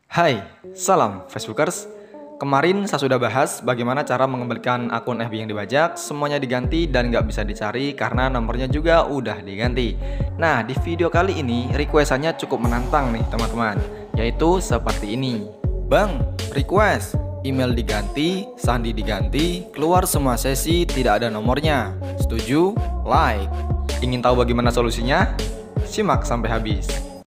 Hai, salam Facebookers. Kemarin saya sudah bahas bagaimana cara mengembalikan akun FB yang dibajak, semuanya diganti dan nggak bisa dicari karena nomornya juga udah diganti. Nah, di video kali ini requestannya cukup menantang nih teman-teman, yaitu seperti ini. Bang, request, email diganti, sandi diganti, keluar semua sesi tidak ada nomornya. Setuju? Like. Ingin tahu bagaimana solusinya? Simak sampai habis.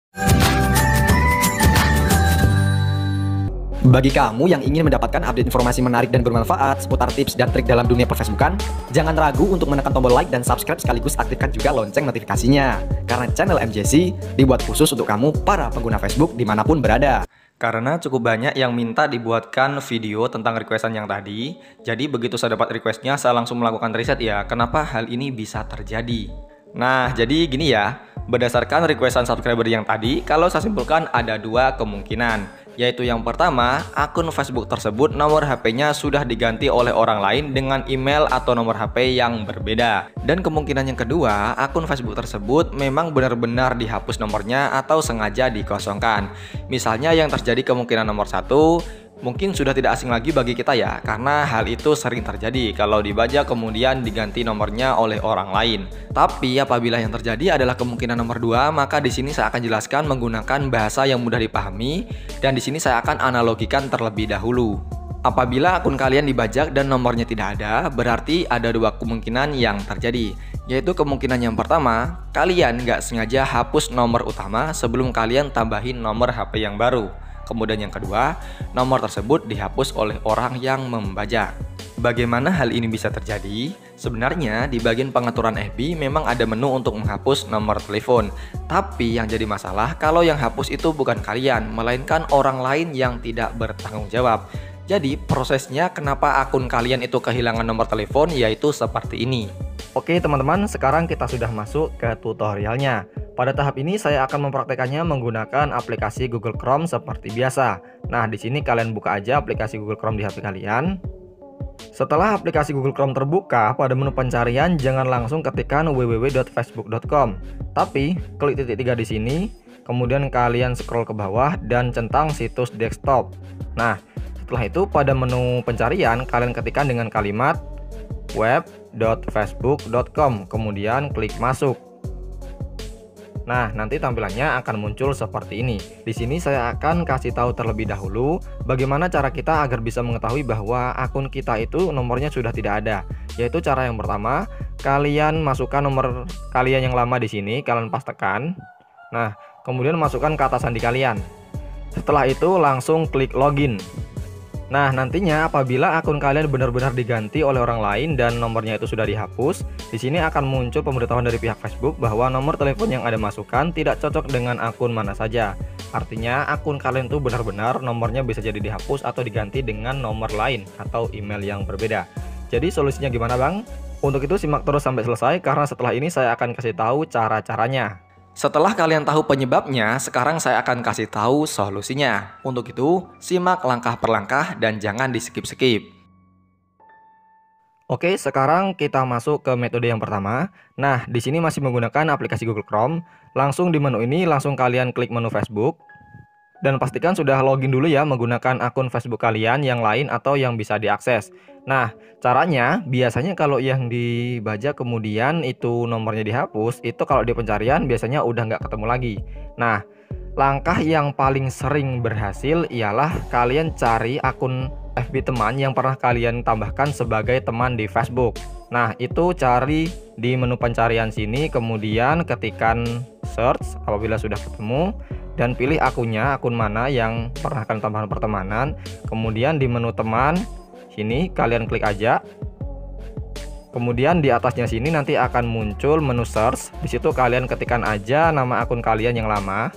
Bagi kamu yang ingin mendapatkan update informasi menarik dan bermanfaat seputar tips dan trik dalam dunia perfacebookan, jangan ragu untuk menekan tombol like dan subscribe sekaligus aktifkan juga lonceng notifikasinya. Karena channel MJC dibuat khusus untuk kamu para pengguna Facebook dimanapun berada. Karena cukup banyak yang minta dibuatkan video tentang requestan yang tadi, jadi begitu saya dapat requestnya, saya langsung melakukan riset ya, kenapa hal ini bisa terjadi. Nah, jadi gini ya, berdasarkan requestan subscriber yang tadi, kalau saya simpulkan ada dua kemungkinan. Yaitu yang pertama, akun Facebook tersebut nomor HP-nya sudah diganti oleh orang lain dengan email atau nomor HP yang berbeda. Dan kemungkinan yang kedua, akun Facebook tersebut memang benar-benar dihapus nomornya atau sengaja dikosongkan. Misalnya yang terjadi kemungkinan nomor satu, mungkin sudah tidak asing lagi bagi kita ya, karena hal itu sering terjadi kalau dibajak kemudian diganti nomornya oleh orang lain. Tapi apabila yang terjadi adalah kemungkinan nomor 2, maka di sini saya akan jelaskan menggunakan bahasa yang mudah dipahami dan di sini saya akan analogikan terlebih dahulu. Apabila akun kalian dibajak dan nomornya tidak ada, berarti ada dua kemungkinan yang terjadi. Yaitu kemungkinan yang pertama, kalian nggak sengaja hapus nomor utama sebelum kalian tambahin nomor HP yang baru. Kemudian yang kedua, nomor tersebut dihapus oleh orang yang membajak. Bagaimana hal ini bisa terjadi? Sebenarnya di bagian pengaturan FB memang ada menu untuk menghapus nomor telepon. Tapi yang jadi masalah kalau yang hapus itu bukan kalian, melainkan orang lain yang tidak bertanggung jawab. Jadi prosesnya kenapa akun kalian itu kehilangan nomor telepon yaitu seperti ini. Oke teman-teman, sekarang kita sudah masuk ke tutorialnya. Pada tahap ini saya akan mempraktekannya menggunakan aplikasi Google Chrome seperti biasa. Nah, di sini kalian buka aja aplikasi Google Chrome di HP kalian. Setelah aplikasi Google Chrome terbuka, pada menu pencarian jangan langsung ketikkan www.facebook.com. Tapi klik titik 3 di sini, kemudian kalian scroll ke bawah dan centang situs desktop. Nah, setelah itu pada menu pencarian kalian ketikkan dengan kalimat web.facebook.com, kemudian klik masuk. Nah, nanti tampilannya akan muncul seperti ini. Di sini saya akan kasih tahu terlebih dahulu bagaimana cara kita agar bisa mengetahui bahwa akun kita itu nomornya sudah tidak ada. Yaitu cara yang pertama, kalian masukkan nomor kalian yang lama di sini, kalian pastekan. Nah, kemudian masukkan kata sandi kalian. Setelah itu langsung klik login. Nah, nantinya apabila akun kalian benar-benar diganti oleh orang lain dan nomornya itu sudah dihapus, di sini akan muncul pemberitahuan dari pihak Facebook bahwa nomor telepon yang ada masukkan tidak cocok dengan akun mana saja. Artinya akun kalian itu benar-benar nomornya bisa jadi dihapus atau diganti dengan nomor lain atau email yang berbeda. Jadi solusinya gimana Bang? Untuk itu simak terus sampai selesai karena setelah ini saya akan kasih tahu cara-caranya. Setelah kalian tahu penyebabnya, sekarang saya akan kasih tahu solusinya. Untuk itu, simak langkah per langkah dan jangan di skip-skip. Oke, sekarang kita masuk ke metode yang pertama. Nah, di sini masih menggunakan aplikasi Google Chrome. Langsung di menu ini langsung kalian klik menu Facebook. Dan pastikan sudah login dulu ya menggunakan akun Facebook kalian yang lain atau yang bisa diakses. Nah, caranya biasanya kalau yang dibajak kemudian itu nomornya dihapus, itu kalau di pencarian biasanya udah nggak ketemu lagi. Nah, langkah yang paling sering berhasil ialah kalian cari akun FB teman yang pernah kalian tambahkan sebagai teman di Facebook. Nah, itu cari di menu pencarian sini, kemudian ketikkan search apabila sudah ketemu. Dan pilih akunnya, akun mana yang pernah kalian tambahkan pertemanan. Kemudian di menu teman, sini kalian klik aja. Kemudian di atasnya sini nanti akan muncul menu search. Di situ kalian ketikkan aja nama akun kalian yang lama.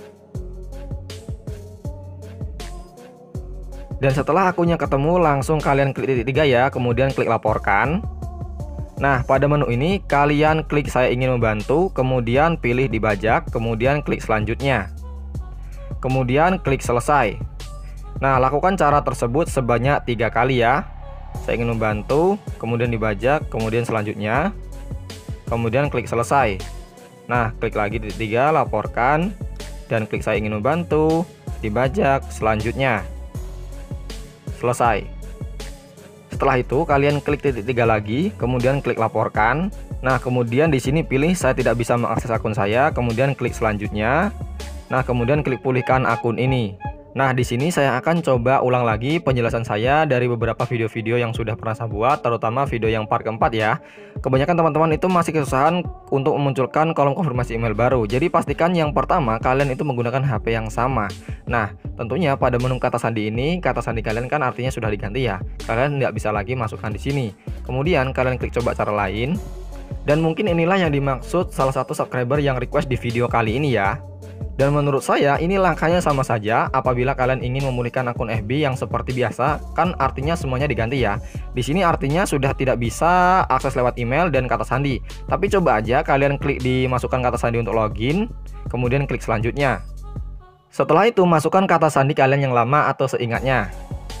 Dan setelah akunnya ketemu, langsung kalian klik titik 3 ya, kemudian klik laporkan. Nah, pada menu ini kalian klik saya ingin membantu, kemudian pilih dibajak, kemudian klik selanjutnya. Kemudian klik selesai. Nah, lakukan cara tersebut sebanyak 3 kali ya. Saya ingin membantu, kemudian dibajak, kemudian selanjutnya, kemudian klik selesai. Nah, klik lagi titik 3, laporkan, dan klik saya ingin membantu, dibajak selanjutnya. Selesai. Setelah itu kalian klik titik 3 lagi, kemudian klik laporkan. Nah, kemudian di sini pilih saya tidak bisa mengakses akun saya, kemudian klik selanjutnya. Nah, kemudian klik pulihkan akun ini. Nah, di sini saya akan coba ulang lagi penjelasan saya dari beberapa video-video yang sudah pernah saya buat, terutama video yang part keempat ya. Kebanyakan teman-teman itu masih kesusahan untuk memunculkan kolom konfirmasi email baru. Jadi pastikan yang pertama kalian itu menggunakan HP yang sama. Nah, tentunya pada menu kata sandi ini, kata sandi kalian kan artinya sudah diganti ya. Kalian tidak bisa lagi masukkan di sini. Kemudian kalian klik coba cara lain. Dan mungkin inilah yang dimaksud salah satu subscriber yang request di video kali ini ya. Dan menurut saya ini langkahnya sama saja apabila kalian ingin memulihkan akun FB yang seperti biasa, kan artinya semuanya diganti ya. Di sini artinya sudah tidak bisa akses lewat email dan kata sandi. Tapi coba aja kalian klik di masukkan kata sandi untuk login, kemudian klik selanjutnya. Setelah itu masukkan kata sandi kalian yang lama atau seingatnya.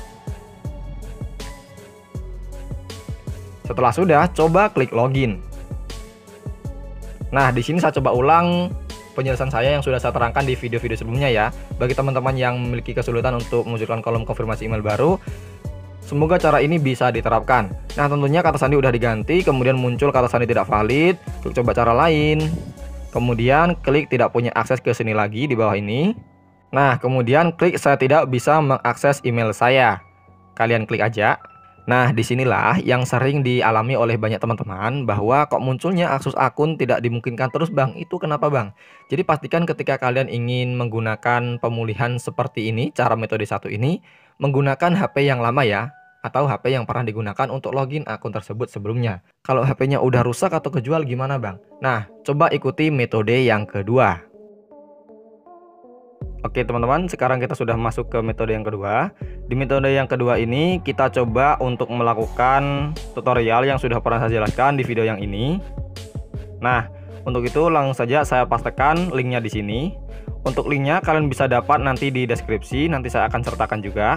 Setelah sudah, coba klik login. Nah, di sini saya coba ulang penjelasan saya yang sudah saya terangkan di video-video sebelumnya ya. Bagi teman-teman yang memiliki kesulitan untuk memunculkan kolom konfirmasi email baru, semoga cara ini bisa diterapkan. Nah, tentunya kata sandi udah diganti, kemudian muncul kata sandi tidak valid, klik coba cara lain. Kemudian klik tidak punya akses ke sini lagi di bawah ini. Nah, kemudian klik saya tidak bisa mengakses email saya. Kalian klik aja. Nah, disinilah yang sering dialami oleh banyak teman-teman bahwa kok munculnya akses akun tidak dimungkinkan terus bang. Itu kenapa bang? Jadi pastikan ketika kalian ingin menggunakan pemulihan seperti ini, cara metode 1 ini, menggunakan HP yang lama ya, atau HP yang pernah digunakan untuk login akun tersebut sebelumnya. Kalau HP-nya udah rusak atau kejual gimana bang? Nah, coba ikuti metode yang kedua. Oke teman-teman, sekarang kita sudah masuk ke metode yang kedua. Di metode yang kedua ini kita coba untuk melakukan tutorial yang sudah pernah saya jelaskan di video yang ini. Nah, untuk itu langsung saja saya pastekan linknya di sini. Untuk linknya kalian bisa dapat nanti di deskripsi, nanti saya akan sertakan juga.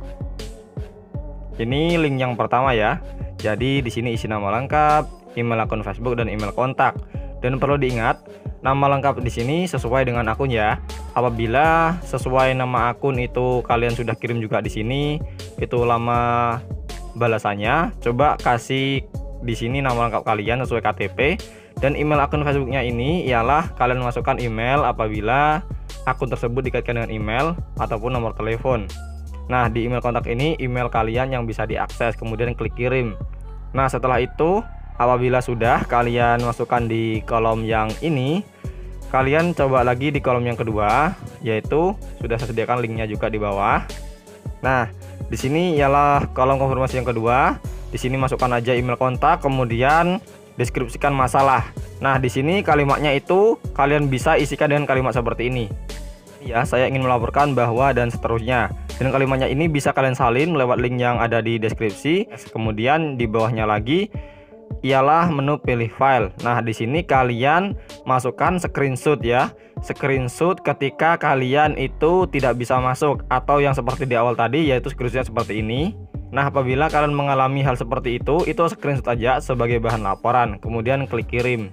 Ini link yang pertama ya. Jadi di sini isi nama lengkap, email akun Facebook dan email kontak. Dan perlu diingat, nama lengkap di sini sesuai dengan akun ya. Apabila sesuai nama akun itu kalian sudah kirim juga di sini, itu lama balasannya, coba kasih di sini nama lengkap kalian sesuai KTP. Dan email akun Facebooknya ini ialah kalian masukkan email apabila akun tersebut dikaitkan dengan email ataupun nomor telepon. Nah, di email kontak ini email kalian yang bisa diakses, kemudian klik kirim. Nah, setelah itu apabila sudah kalian masukkan di kolom yang ini, kalian coba lagi di kolom yang kedua, yaitu sudah saya sediakan linknya juga di bawah. Nah, di sini ialah kolom konfirmasi yang kedua. Di sini masukkan aja email kontak, kemudian deskripsikan masalah. Nah, di sini kalimatnya itu kalian bisa isikan dengan kalimat seperti ini. Ya, saya ingin melaporkan bahwa dan seterusnya. Dan kalimatnya ini bisa kalian salin lewat link yang ada di deskripsi. Kemudian di bawahnya lagi ialah menu pilih file. Nah, di sini kalian masukkan screenshot ya. Screenshot ketika kalian itu tidak bisa masuk atau yang seperti di awal tadi yaitu screenshot seperti ini. Nah, apabila kalian mengalami hal seperti itu screenshot aja sebagai bahan laporan. Kemudian klik kirim.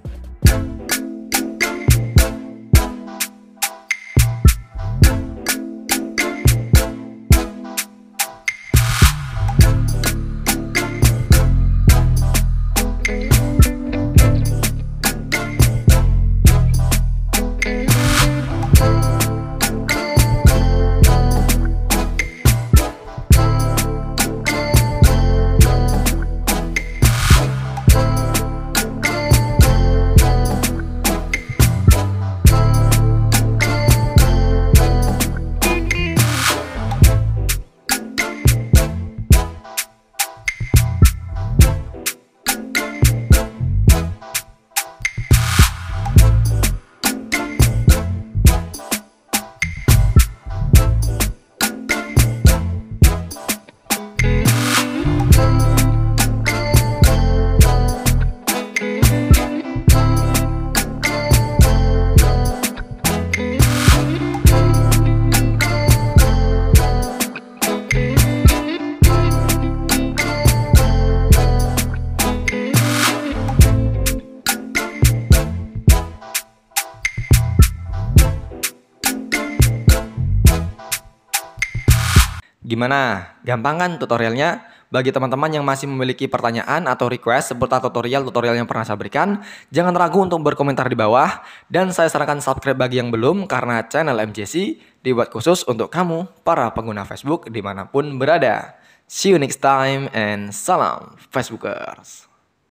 Gimana? Gampang kan tutorialnya? Bagi teman-teman yang masih memiliki pertanyaan atau request seputar tutorial-tutorial yang pernah saya berikan, jangan ragu untuk berkomentar di bawah. Dan saya sarankan subscribe bagi yang belum, karena channel MJC dibuat khusus untuk kamu, para pengguna Facebook dimanapun berada. See you next time and salam Facebookers.